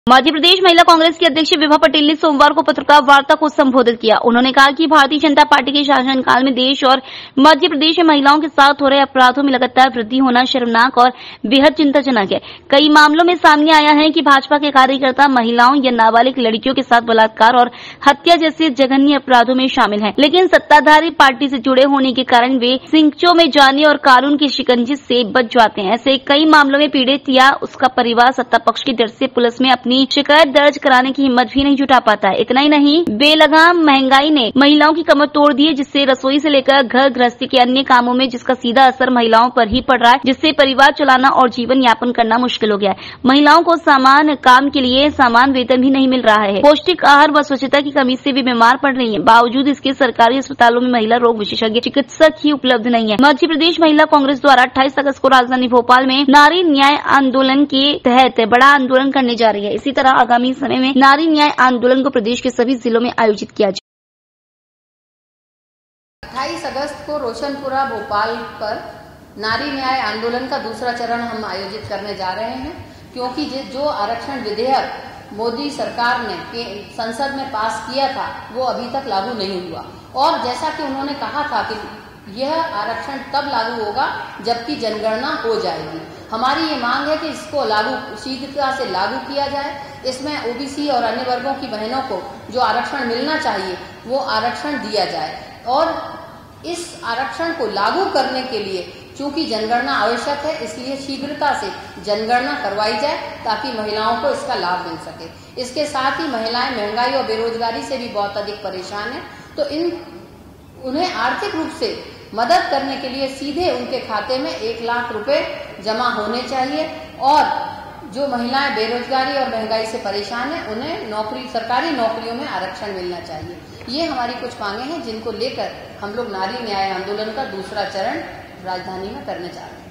मध्य प्रदेश महिला कांग्रेस की अध्यक्ष विभा पटेल ने सोमवार को पत्रकार वार्ता को संबोधित किया। उन्होंने कहा कि भारतीय जनता पार्टी के शासनकाल में देश और मध्य प्रदेश में महिलाओं के साथ हो रहे अपराधों में लगातार वृद्धि होना शर्मनाक और बेहद चिंताजनक है। कई मामलों में सामने आया है कि भाजपा के कार्यकर्ता महिलाओं या नाबालिग लड़कियों के साथ बलात्कार और हत्या जैसे जघन्य अपराधों में शामिल हैं, लेकिन सत्ताधारी पार्टी से जुड़े होने के कारण वे सिंचों में जाने और कानून की शिकंजी से बच जाते हैं। ऐसे कई मामलों में पीड़ित या उसका परिवार सत्ता पक्ष के डर से पुलिस में अपनी शिकायत दर्ज कराने की हिम्मत भी नहीं जुटा पाता है। इतना ही नहीं, बेलगाम महंगाई ने महिलाओं की कमर तोड़ दी है, जिससे रसोई से लेकर घर गृहस्थी के अन्य कामों में जिसका सीधा असर महिलाओं पर ही पड़ रहा है, जिससे परिवार चलाना और जीवन यापन करना मुश्किल हो गया है। महिलाओं को समान काम के लिए समान वेतन भी नहीं मिल रहा है। पौष्टिक आहार व स्वच्छता की कमी से भी बीमार पड़ रही है। बावजूद इसके सरकारी अस्पतालों में महिला रोग विशेषज्ञ चिकित्सक ही उपलब्ध नहीं है। मध्य प्रदेश महिला कांग्रेस द्वारा 28 अगस्त को राजधानी भोपाल में नारी न्याय आंदोलन के तहत बड़ा आंदोलन करने जा रही है। इसी तरह आगामी समय में नारी न्याय आंदोलन को प्रदेश के सभी जिलों में आयोजित किया जाए। 28 अगस्त को रोशनपुरा भोपाल पर नारी न्याय आंदोलन का दूसरा चरण हम आयोजित करने जा रहे हैं, क्योंकि जो आरक्षण विधेयक मोदी सरकार ने संसद में पास किया था वो अभी तक लागू नहीं हुआ। और जैसा कि उन्होंने कहा था कि यह आरक्षण तब लागू होगा जबकि जनगणना हो जाएगी। हमारी ये मांग है कि इसको शीघ्रता से लागू किया जाए। इसमें ओबीसी और अन्य वर्गों की बहनों को जो आरक्षण मिलना चाहिए वो आरक्षण दिया जाए। और इस आरक्षण को लागू करने के लिए चूंकि जनगणना आवश्यक है, इसलिए शीघ्रता से जनगणना करवाई जाए ताकि महिलाओं को इसका लाभ मिल सके। इसके साथ ही महिलाएं महंगाई और बेरोजगारी से भी बहुत अधिक परेशान है, तो उन्हें आर्थिक रूप से मदद करने के लिए सीधे उनके खाते में 1 लाख रुपए जमा होने चाहिए। और जो महिलाएं बेरोजगारी और महंगाई से परेशान हैं उन्हें सरकारी नौकरियों में आरक्षण मिलना चाहिए। ये हमारी कुछ मांगे हैं जिनको लेकर हम लोग नारी न्याय आंदोलन का दूसरा चरण राजधानी में करने जा रहे हैं।